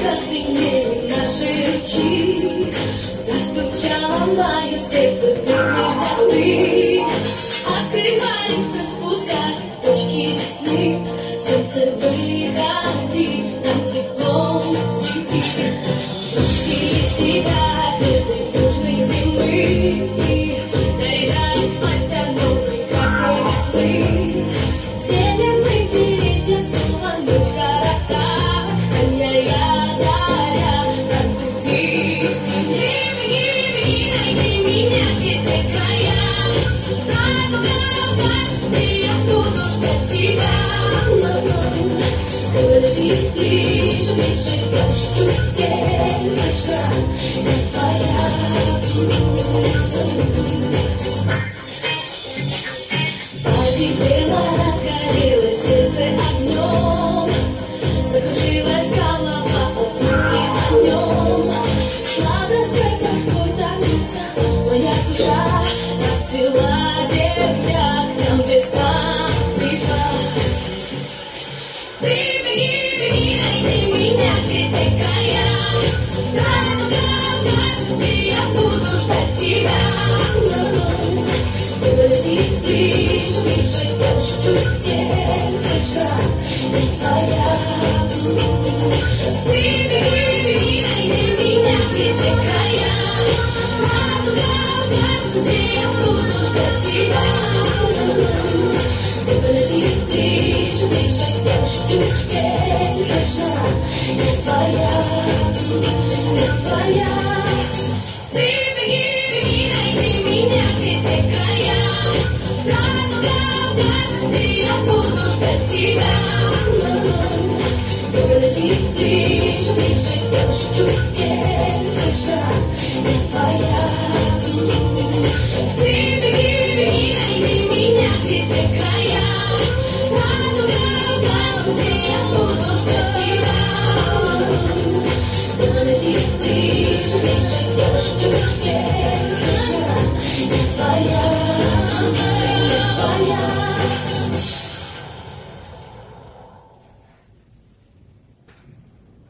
зазвенели наши речи, застучало мое сердце в ритме. Открывались, распускались точки весны, солнце выходи, нам теплом свети. Спустили себя одежды южной зимы, наряжаясь платья новой красной весны. В зеленых деревьях снова ночь города, ранняя заря разбуди. Найди меня, где те края, где я буду ждать тебя. Подойди ближе, ближе, я жду тебя, я твоя. Позеленело, разгорелось сердце огнем, закружилась голова от мысли о нем. Сладостной тоской томится моя душа, расцвела земля, к нам весна пришла. Ты беги, беги, найди меня, где те края, где я буду ждать тебя. Подойди ближе, ближе, я жду тебя, я твоя. Ты беги, беги, найди меня, где те края, где я буду ждать тебя. Подойди ближе, ближе, я жду тебя, я твоя, я твоя. Ты беги, беги, найди меня, где те края, где я буду ждать тебя. Подойди ближе, ближе, я жду тебя, я твоя.